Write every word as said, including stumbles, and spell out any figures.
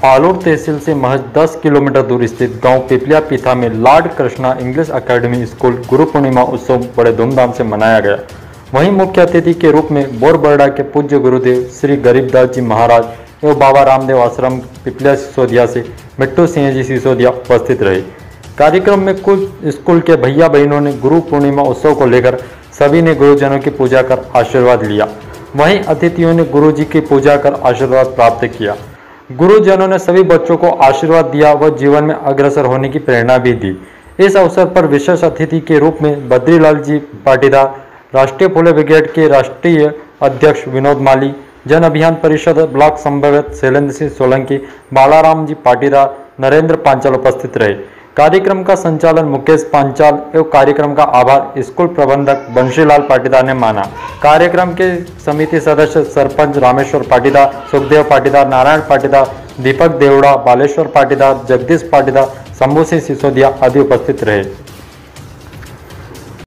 फालोर तहसील से महज दस किलोमीटर दूर स्थित गांव पिपलिया पीथा में lord Krishna English academy school Guru Purnima उत्सव बड़े धूमधाम से मनाया गया। वहीं मुख्य अतिथि के रूप में बोरबरडा के पूज्य गुरुदेव श्री गरीबदास जी महाराज एवं बाबा रामदेव आश्रम पिपलिया सिसोदिया से मिट्टू सिंह जी सिसोदिया उपस्थित रहे। कार्यक्रम में कुछ स्कूल के भैया बहनों ने गुरु पूर्णिमा उत्सव को लेकर सभी ने गुरुजनों की पूजा कर आशीर्वाद लिया। वहीं अतिथियों ने गुरु जी की पूजा कर आशीर्वाद प्राप्त किया। गुरुजनों ने सभी बच्चों को आशीर्वाद दिया व जीवन में अग्रसर होने की प्रेरणा भी दी। इस अवसर पर विशेष अतिथि के रूप में बद्रीलाल जी पाटीदार, राष्ट्रीय फूले ब्रिगेड के राष्ट्रीय अध्यक्ष विनोद माली, जन अभियान परिषद ब्लॉक समन्वयक शैलेंद्र सिंह सोलंकी, बालाराम जी पाटीदार, नरेंद्र पांचाल उपस्थित रहे। कार्यक्रम का संचालन मुकेश पांचाल एवं कार्यक्रम का आभार स्कूल प्रबंधक बंशीलाल पाटीदार ने माना। कार्यक्रम के समिति सदस्य सरपंच रामेश्वर पाटीदार, सुखदेव पाटीदार, नारायण पाटीदार, दीपक देवड़ा, बालेश्वर पाटीदार, जगदीश पाटीदार, शंभू सिंह सिसोदिया आदि उपस्थित रहे।